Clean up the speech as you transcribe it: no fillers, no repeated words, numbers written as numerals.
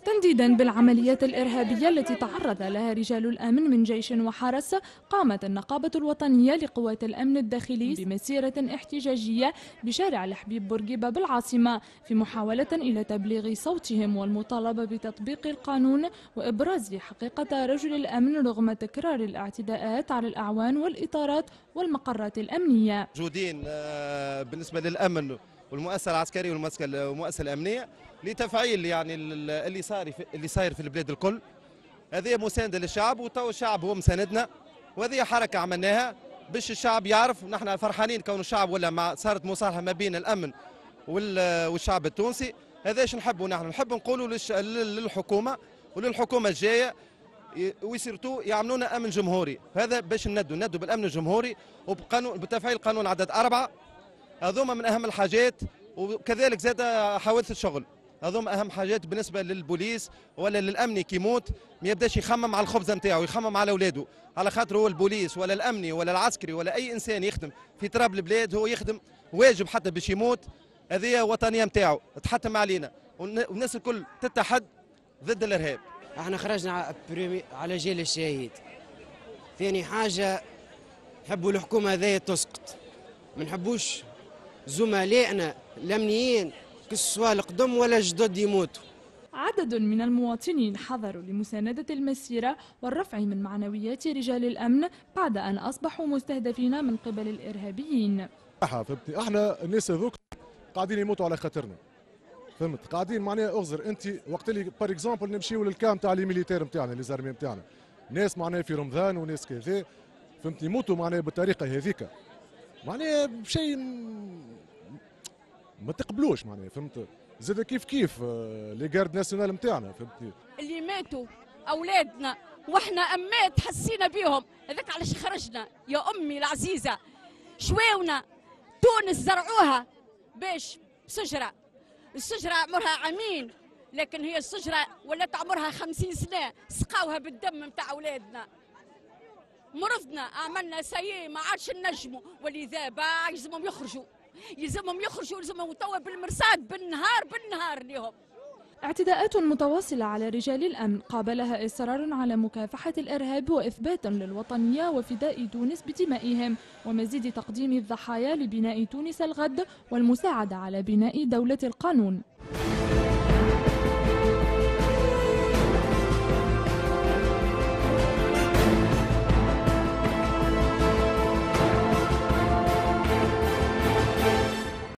تنديدا بالعمليات الإرهابية التي تعرض لها رجال الأمن من جيش وحرس، قامت النقابة الوطنية لقوات الأمن الداخلي بمسيرة احتجاجية بشارع الحبيب بورقيبة بالعاصمة في محاولة إلى تبليغ صوتهم والمطالبة بتطبيق القانون وإبراز حقيقة رجل الأمن رغم تكرار الاعتداءات على الأعوان والإطارات والمقرات الأمنية. موجودين بالنسبة للأمن والمؤسسة العسكرية والمؤسسة الأمنية لتفعيل يعني اللي صاير في البلاد الكل. هذه مساندة للشعب وتو الشعب هو مساندنا، وهذه حركة عملناها باش الشعب يعرف نحن فرحانين كون الشعب ولا صارت مصالحة ما بين الأمن والشعب التونسي. هذا ايش نحبوا نحن نقولوا للحكومة وللحكومة الجاية ويسيرتو يعملونا امن جمهوري، هذا باش ندوا بالامن الجمهوري وبتفعيل قانون عدد 4. هذوما من اهم الحاجات، وكذلك زاد حوادث الشغل، هذوما اهم حاجات بالنسبه للبوليس ولا للامني كي يموت ما يبداش يخمم على الخبزه نتاعو، يخمم على اولاده، على خاطر هو البوليس ولا الامني ولا العسكري ولا اي انسان يخدم في تراب البلاد هو يخدم واجب حتى باش يموت. هذه وطنيه نتاعو تحتم علينا، والناس الكل تتحد ضد الارهاب. احنا خرجنا على جيل الشهيد. ثاني حاجة نحبوا الحكومة هذه تسقط، ما نحبوش زملائنا الأمنيين كسوا القدم ولا جدد يموتوا. عدد من المواطنين حضروا لمساندة المسيرة والرفع من معنويات رجال الأمن بعد أن أصبحوا مستهدفين من قبل الإرهابيين. فهمتني، احنا الناس هذوك قاعدين يموتوا على خاطرنا، فهمت؟ قاعدين معناها اغزر انت وقت اللي بار اكزومبل نمشيو للكام تاع لي ميليتير نتاعنا لي زارمي نتاعنا، ناس معناها في رمضان وناس كذا، فهمت؟ يموتوا معناها بالطريقه هذيك، معناها بشيء ما تقبلوش معناها، فهمت؟ زاد كيف لي جارد ناسيونال نتاعنا، فهمتني؟ اللي ماتوا اولادنا واحنا امات حسينا بيهم، هذاك علاش خرجنا يا امي العزيزه. شواونا تونس زرعوها باش شجره، الشجرة عمرها عامين، لكن هي الشجرة ولات عمرها 50 سنة، سقاوها بالدم متاع أولادنا. مرضنا عملنا سيء ما عادش نجموا، ولذا يلزمهم يخرجوا، يلزمهم توا بالمرصاد بالنهار ليهم. اعتداءات متواصلة على رجال الأمن قابلها إصرار على مكافحة الإرهاب وإثبات للوطنية وفداء تونس بدمائهم ومزيد تقديم الضحايا لبناء تونس الغد والمساعدة على بناء دولة القانون.